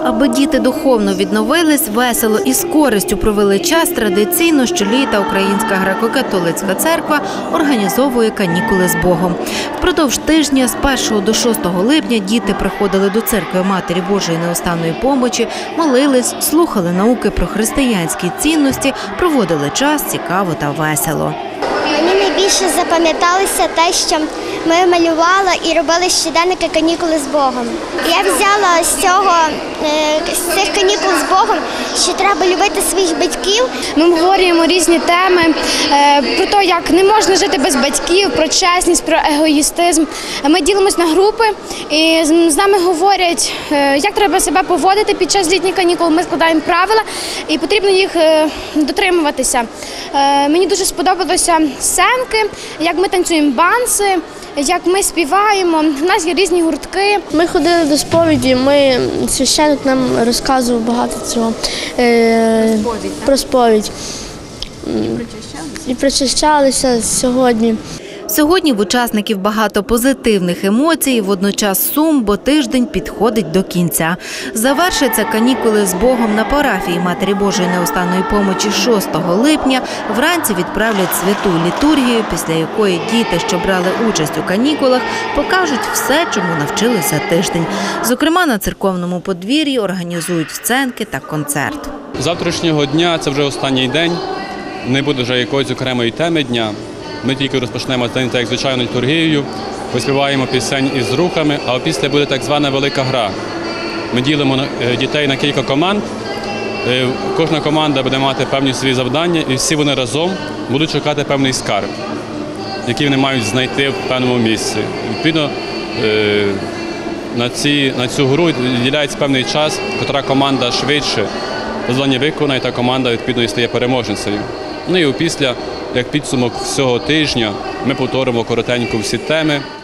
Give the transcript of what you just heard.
Аби діти духовно відновились, весело і з користю провели час, традиційно щоліта Українська греко-католицька церква організовує канікули з Богом. Впродовж тижня з 1 до 6 липня діти приходили до церкви Матері Божої Неустанної Помочі, молились, слухали науки про християнські цінності, проводили час цікаво та весело. Мені найбільше запам'яталося те, що ми малювали і робили щоденники «Канікули з Богом». Я взяла з цих канікул з Богом, що треба любити своїх батьків. Ми обговорюємо різні теми про те, як не можна жити без батьків, про чесність, про егоїстизм. Ми ділимось на групи і з нами говорять, як треба себе поводити під час літніх канікул. Ми складаємо правила і потрібно їх дотримуватися. Мені дуже сподобалося сценки, як ми танцюємо банси, як ми співаємо, в нас є різні гуртки. Ми ходили до сповіді, священник нам розказував багато цього про сповідь. І причащалися сьогодні. Сьогодні в учасників багато позитивних емоцій, водночас сум, бо тиждень підходить до кінця. Завершаться канікули з Богом на парафії Матері Божої Неустанної Помочі 6 липня. Вранці відправлять святу літургію, після якої діти, що брали участь у канікулах, покажуть все, чому навчилися за тиждень. Зокрема, на церковному подвір'ї організують сценки та концерт. Завтрашнього дня – це вже останній день, не буде вже якоїсь окремої теми дня. Ми тільки розпочнемо день, так як звичайно, літургією, поспіваємо пісень із рухами, а після буде так звана велика гра. Ми ділимо дітей на кілька команд, кожна команда буде мати певні свої завдання, і всі вони разом будуть шукати певний скарб, який вони мають знайти в певному місці. Відповідно, на цю гру виділяється певний час, котра команда швидше завдання виконує, та команда відповідно і стає переможницею. Ну і опісля, як підсумок всього тижня, ми повторимо коротенько всі теми.